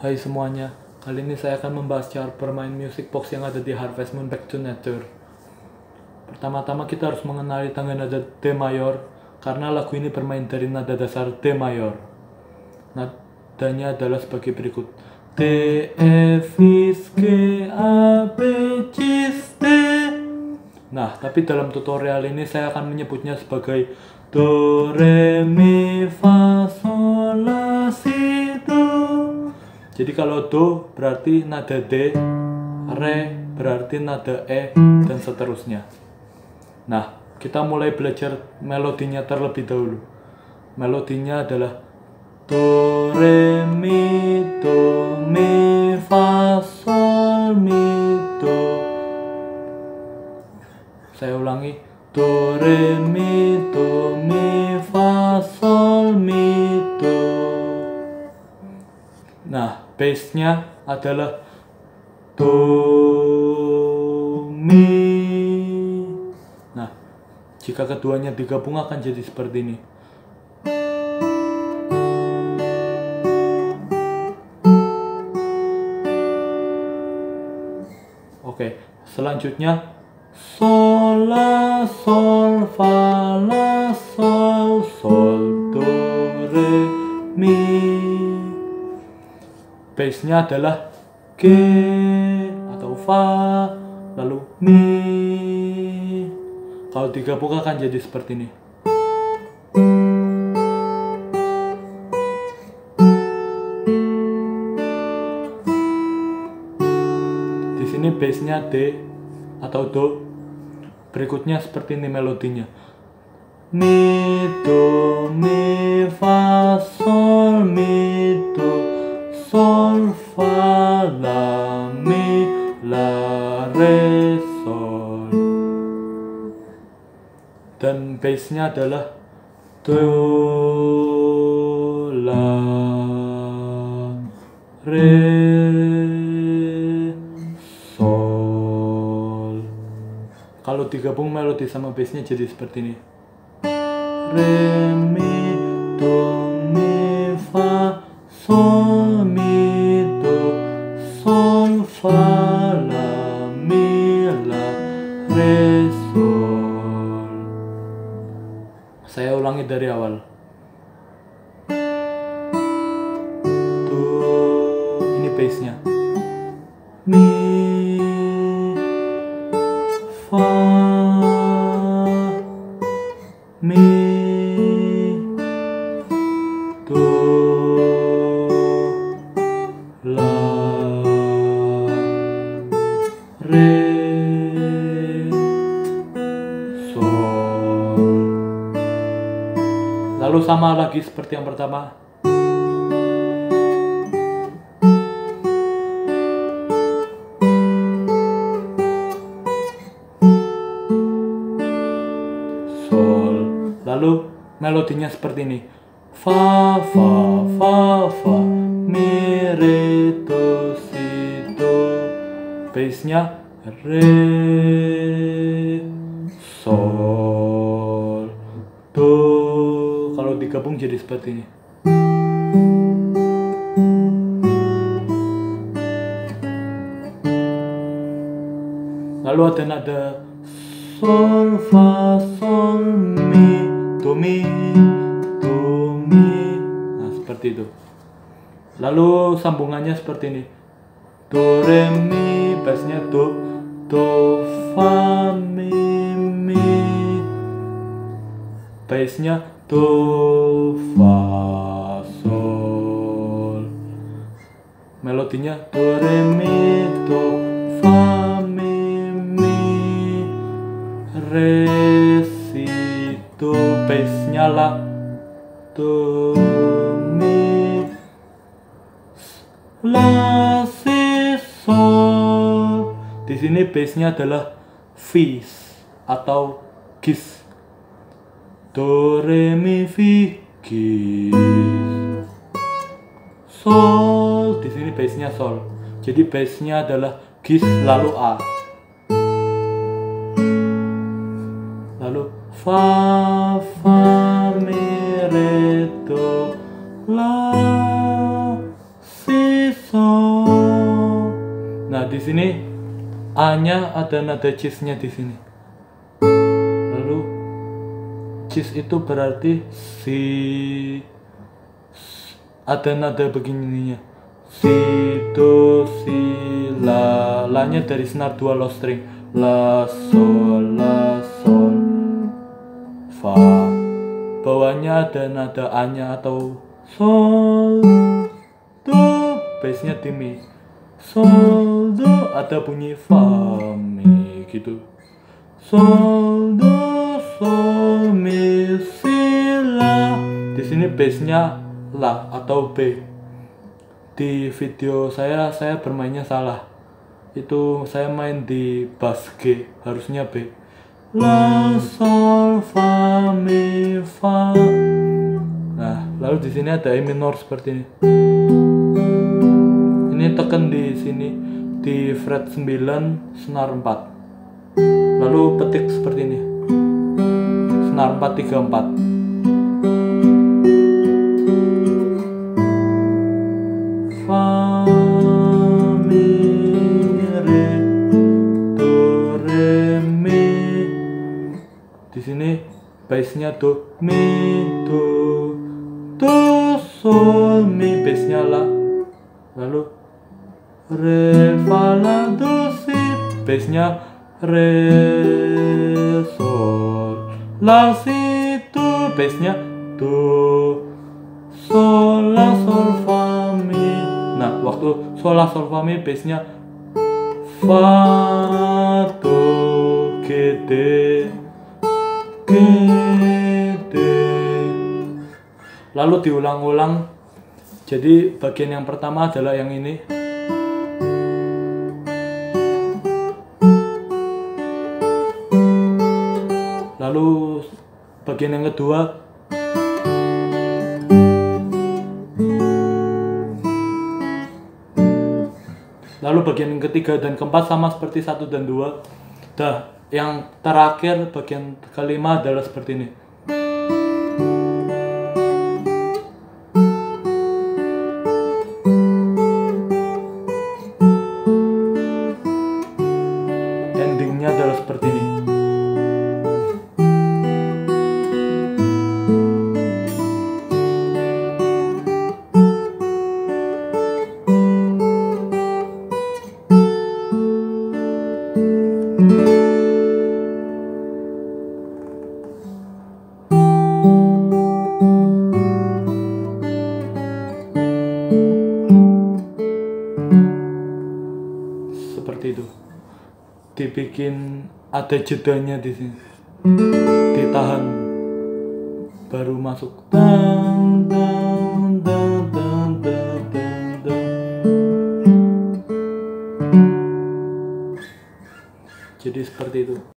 Hai semuanya, kali ini saya akan membahas cara bermain music box yang ada di Harvest Moon Back to Nature. Pertama-tama kita harus mengenali tangga nada D mayor, karena lagu ini bermain dari nada dasar D mayor. Nadanya adalah sebagai berikut: D, E, F, G, A, B, C, D. Nah, tapi dalam tutorial ini saya akan menyebutnya sebagai Do, Re, Mi, Fa, Sol, La, Si, Do. Jadi kalau Do berarti nada D, Re berarti nada E, dan seterusnya. Nah, kita mulai belajar melodinya terlebih dahulu. Melodinya adalah Do, Re, Mi, Fa, Sol, Mi, Do. Saya ulangi, Do, Re, Mi, Fa, Sol, Mi, Do. Nah, bass-nya adalah Do, Mi. Nah, jika keduanya digabung akan jadi seperti ini. Oke, selanjutnya Sol, La, Sol, Fa, La, Sol, Sol, Do, Re, Mi. Bass-nya adalah G atau Fa, lalu Mi. Kalau digabung akan jadi seperti ini. Di sini bass-nya D atau Do. Berikutnya seperti ini melodinya. Mi, Do, Mi, Fa, Sol, Mi, Do, Sol, Fa, La, Mi, La, Re, Sol. Dan bass-nya adalah Do, La, Re, Sol. Kalau digabung melodi sama bass-nya jadi seperti ini. Re, Mi, Do, Mi, Fa, Sol, Mi, Do, Sol, Fa, La, Mi, La, Re, Sol. Saya ulangi dari awal. Do, ini bassnya. Mi, Fa, Mi, Do, La, Re, Sol. Lalu sama lagi seperti yang pertama. Sol. Lalu melodinya seperti ini. Fa, Fa, Fa, Fa, Mi, Re, Do, Si, Do. Bassnya Re, Sol, Do. Kalau digabung jadi seperti ini. Lalu ada nada Sol, Fa, Sol, Mi, Do, Mi, Do, Mi. Nah, seperti itu. Lalu sambungannya seperti ini. Do, Re, Mi, bassnya Do, Do, Fa, Mi, Mi. Bassnya Do, Fa, Sol. Melodinya Do, Re, Mi, Do, Fa, Mi, Mi, Re, Si, Do. Bassnya La, Do, Mi, La, Si, Sol. Di sini bassnya adalah Fis atau Gis. Do, Re, Mi, Fi, Gis, Sol. Di sini bassnya Sol. Jadi bassnya adalah Gis lalu A. Lalu Fa, Fa, Mi, Re, Do, La, Si, Sol. di sini A-nya ada nada cheese-nya di sini. Lalu cheese itu berarti ada nada begininya. Si, do, si, la. La-nya dari senar 2 low string. La, sol, fa. Bawahnya ada nada A-nya atau sol, do. Bass-nya di mi. Sol, do, ada bunyi fa, mi gitu. Sol, do, sol, mi, si, la. Di sini bass-nya la atau B. Di video saya bermainnya salah. Itu saya main di bass G, harusnya B. La, sol, fa, mi, fa. Nah, lalu di sini ada E minor seperti ini. Ini tekan di sini di fret 9 senar 4. Lalu petik seperti ini. Senar 4 3 4. Fa, mi, re, do, re, mi. Di sini bassnya do, mi, do, sol, mi, bassnya la. Lalu re, fa, la, do, si, bassnya re, sol, la, si, do, bassnya do, sol, la, sol, fa, mi. Nah, waktu sol, la, sol, fa, mi, bassnya fa, do, ge, de, ge, de. Lalu diulang-ulang. Jadi bagian yang pertama adalah yang ini. Lalu bagian yang kedua. Lalu bagian yang ketiga dan keempat sama seperti 1 dan 2. Dah, yang terakhir bagian kelima adalah seperti ini. Endingnya adalah seperti ini. Seperti itu. Dibikin ada jedanya di sini. Ditahan. Baru masuk. Dang, dang, dang, dang, dang, dang, dang. Jadi seperti itu.